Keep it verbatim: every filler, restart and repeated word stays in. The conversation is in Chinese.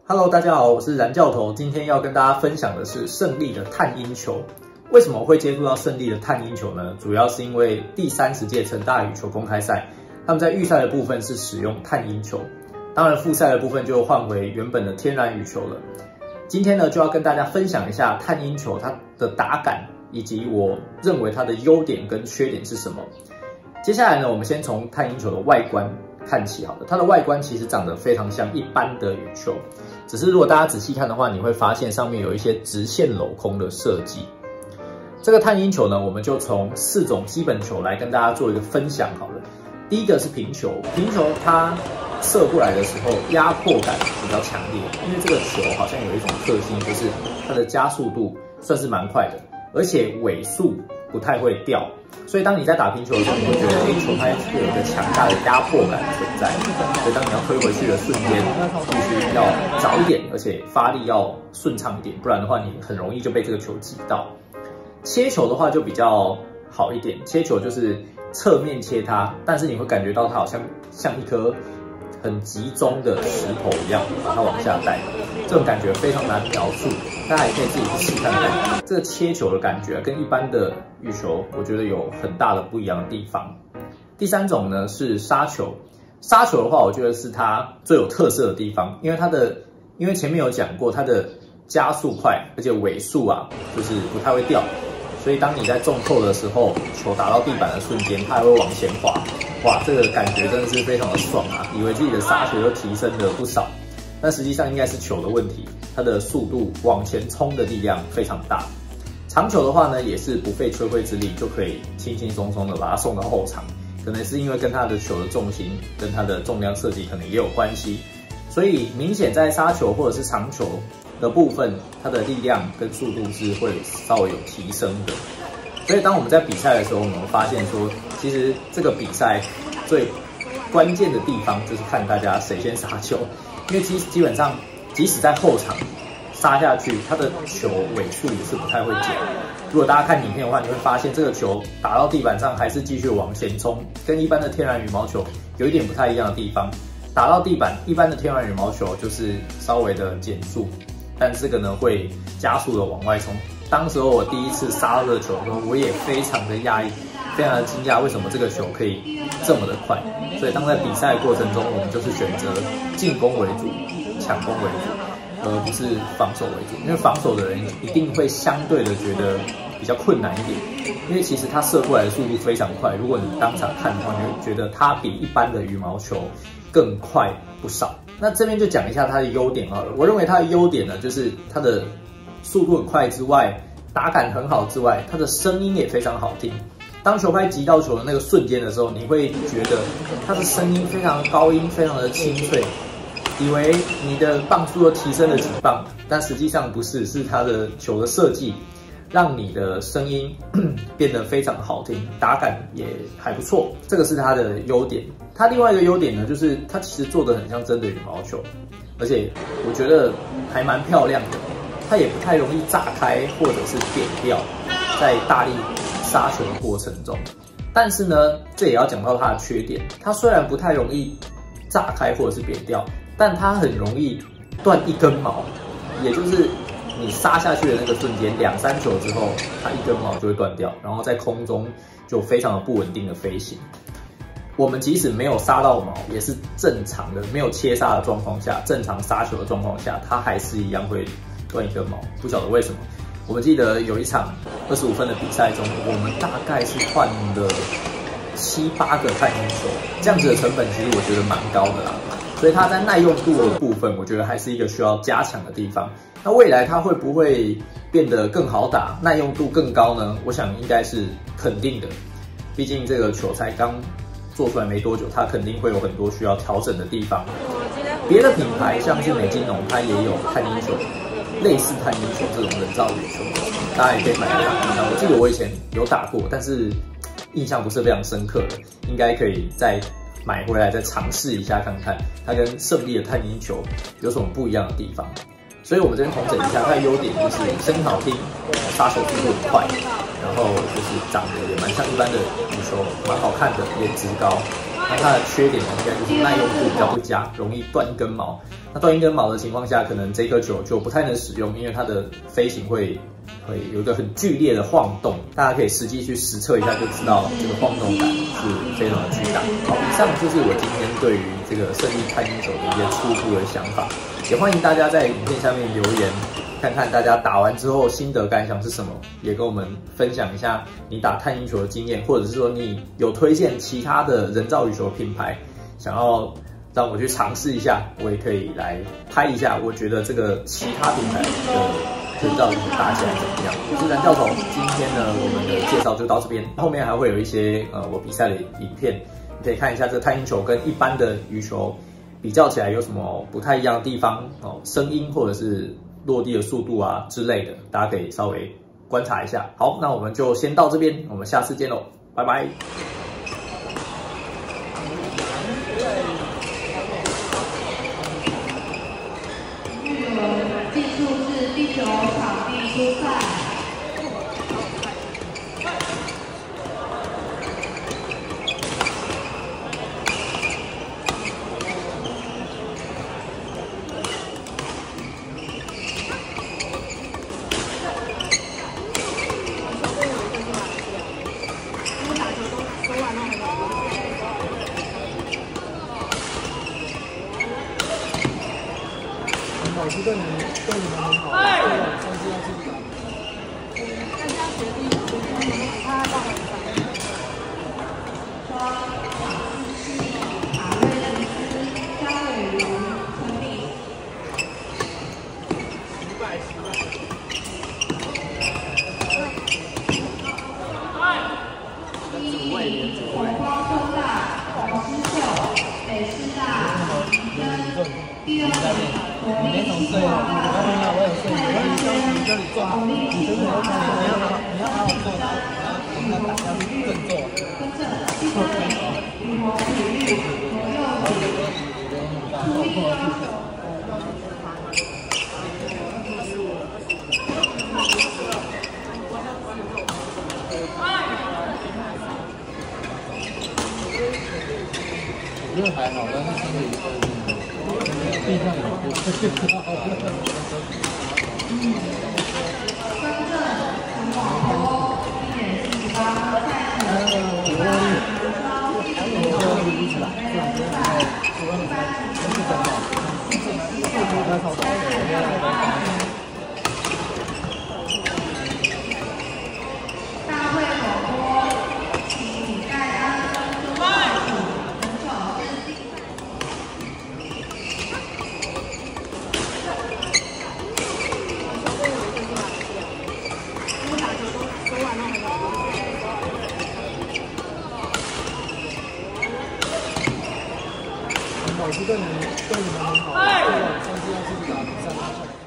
Hello， 大家好，我是燃教头。今天要跟大家分享的是胜利的探鹰球。为什么会接触到胜利的探鹰球呢？主要是因为第三十届成大羽球公开赛，他们在预赛的部分是使用探鹰球，当然复赛的部分就换回原本的天然羽球了。今天呢，就要跟大家分享一下探鹰球它的打感，以及我认为它的优点跟缺点是什么。接下来呢，我们先从探鹰球的外观看起好了。它的外观其实长得非常像一般的羽球，只是如果大家仔细看的话，你会发现上面有一些直线镂空的设计。这个探鹰球呢，我们就从四种基本球来跟大家做一个分享好了。第一个是平球，平球它射过来的时候压迫感比较强烈，因为这个球好像有一种特性，就是它的加速度算是蛮快的，而且尾速不太会掉。所以当你在打平球的时候，你会觉得这球它会有一个强大的压迫感存在，所以当你要推回去的瞬间，必须要早一点，而且发力要顺畅一点，不然的话你很容易就被这个球击到。切球的话就比较好一点，切球就是侧面切它，但是你会感觉到它好像像一颗很集中的石头一样，把它往下带，这种感觉非常难描述，大家也可以自己去试看看。这个切球的感觉跟一般的羽球，我觉得有很大的不一样的地方。第三种呢是杀球，杀球的话，我觉得是它最有特色的地方，因为它的，因为前面有讲过，它的加速快，而且尾速啊，就是不太会掉。所以当你在重扣的时候，球打到地板的瞬间，它还会往前滑，哇，这个感觉真的是非常的爽啊！以为自己的杀球又提升了不少，但实际上应该是球的问题，它的速度往前冲的力量非常大。长球的话呢，也是不费吹灰之力就可以轻轻松松的把它送到后场，可能是因为跟它的球的重心跟它的重量设计可能也有关系，所以明显在杀球或者是长球的部分，它的力量跟速度是会稍微有提升的。所以当我们在比赛的时候，我们发现说，其实这个比赛最关键的地方就是看大家谁先杀球，因为基基本上即使在后场杀下去，它的球尾速也是不太会减。如果大家看影片的话，你会发现这个球打到地板上还是继续往前冲，跟一般的天然羽毛球有一点不太一样的地方。打到地板，一般的天然羽毛球就是稍微的减速，但这个呢会加速的往外冲。当时候我第一次杀到这个球的时候，我也非常的讶异，非常的惊讶，为什么这个球可以这么的快？所以当在比赛过程中，我们就是选择进攻为主，抢攻为主，而不是防守为主。因为防守的人一定会相对的觉得比较困难一点，因为其实它射过来的速度非常快，如果你当场看的话，你会觉得它比一般的羽毛球更快不少。那这边就讲一下它的优点好了。我认为它的优点呢，就是它的速度很快之外，打感很好之外，它的声音也非常好听。当球拍击到球的那个瞬间的时候，你会觉得它的声音非常高音，非常的清脆，以为你的磅数又提升了几磅，但实际上不是，是它的球的设计让你的声音变得非常好听，打感也还不错，这个是它的优点。它另外一个优点呢，就是它其实做的很像真的羽毛球，而且我觉得还蛮漂亮的，它也不太容易炸开或者是扁掉，在大力杀球的过程中。但是呢，这也要讲到它的缺点，它虽然不太容易炸开或者是扁掉，但它很容易断一根毛，也就是你杀下去的那个瞬间，两三球之后，它一根毛就会断掉，然后在空中就非常的不稳定的飞行。我们即使没有杀到毛，也是正常的，没有切杀的状况下，正常杀球的状况下，它还是一样会断一根毛。不晓得为什么。我们记得有一场二十五分的比赛中，我们大概是换了七八个探鹰球，这样子的成本其实我觉得蛮高的啦。所以它在耐用度的部分，我觉得还是一个需要加强的地方。那未来它会不会变得更好打，耐用度更高呢？我想应该是肯定的，毕竟这个球才刚做出来没多久，它肯定会有很多需要调整的地方。别的品牌像是美津浓，它也有探鹰球，类似探鹰球这种人造羽球，大家也可以买来打看看。我记得我以前有打过，但是印象不是非常深刻的，应该可以再买回来再尝试一下看看，它跟胜利的探鹰球有什么不一样的地方。所以我们这边统整一下，它的优点就是声音好听，杀球速度很快，然后就是长得也蛮像一般的羽球，蛮好看的，颜值高。 那它的缺点呢，应该就是耐用度比较不佳，容易断一根毛。那断一根毛的情况下，可能这颗球就不太能使用，因为它的飞行会会有一个很剧烈的晃动。大家可以实际去实测一下，就知道这个晃动感是非常的巨大。好，以上就是我今天对于这个胜利探鹰球的一些初步的想法，也欢迎大家在影片下面留言。看看大家打完之后心得感想是什么，也跟我们分享一下你打探鹰球的经验，或者是说你有推荐其他的人造羽球品牌，想要让我去尝试一下，我也可以来拍一下，我觉得这个其他品牌的人造羽球打起来怎么样？我是蓝教头，今天呢我们的介绍就到这边，后面还会有一些呃我比赛的影片，你可以看一下这个探鹰球跟一般的羽球比较起来有什么不太一样的地方哦，声音或者是落地的速度啊之类的，大家可以稍微观察一下。好，那我们就先到这边，我们下次见喽，拜拜。 技术是地球场地出赛。 老师对你对你们很好，对我上次要自己打。大家决定，他到底怎么样？ 马瑞仁斯、张伟如、陈立。 失败，失败。 第一，红光科大黄之秀，北师大林根。第二名。 你没从睡啊？我有睡，你这里做好，你真的 OK， 你要好，你要好好做，我们要打要振作。 跟着第三名，羽毛体育左右初一高手。 我觉得还好，但是心里地上有不是很好的。 更正陈广波一点四十八，赛程五万高一点九一准备比赛，一般比大会广播，请你盖安分中报数，很少是第。 老师对你对你们很好，对我上次要自己打比赛。